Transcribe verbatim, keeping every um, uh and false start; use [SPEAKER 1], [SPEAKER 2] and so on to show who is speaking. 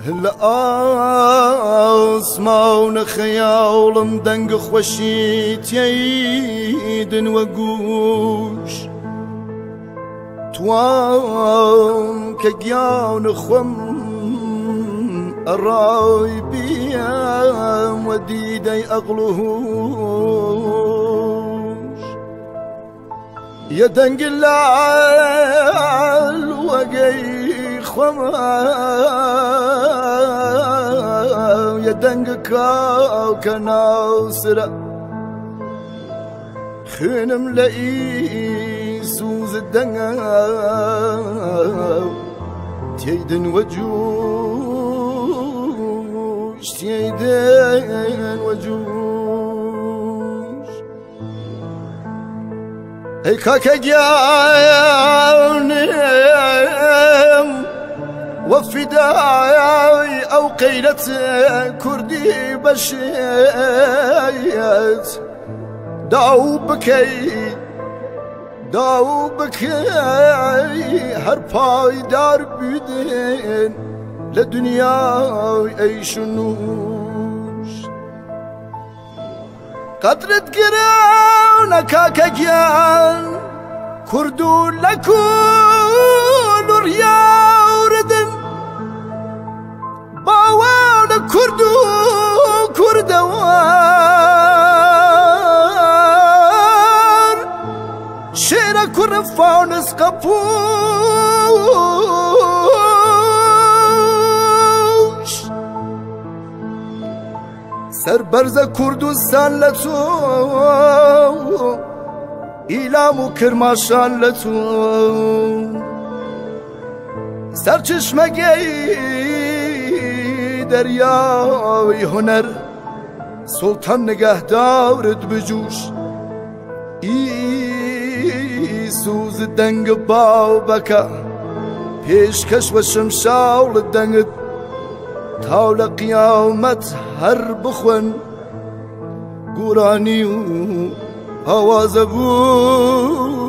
[SPEAKER 1] الأسمان خيالم دنگ خوشی تیدن و گوش توام که گیان خم رای بیم و دیدی اغلوش یا دنگ لعل و گی خما یا دنگ کاو کناوسرا خنم لئی سوز دنگاو تيدن وجوش تيدن وجوش اي كاكا جانم وفداي او قيلت كردي بشيت داو بكي داو بكي هر پایدار بودن لدنیای ایشونوش قدرت گران کاکا گیان کردو لکون ریاوردن باوان کردو کردوان شیره کر فانس قپوش سربرز کردستان لتو ایلام و کرماشان لتو سرچشمگی دریای هنر سلطان نگهدارت بجوش ای سوز دنگ بابکا پیشکش و شمشاول دنگت تاول قیامت هر بخون گورانی و آواز بود